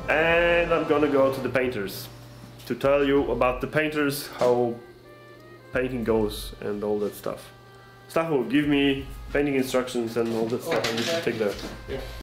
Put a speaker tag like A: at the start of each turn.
A: and I'm gonna go to the painters to tell you about the painters, how painting goes and all that stuff. Staffo, give me painting instructions and all that stuff I need to take there.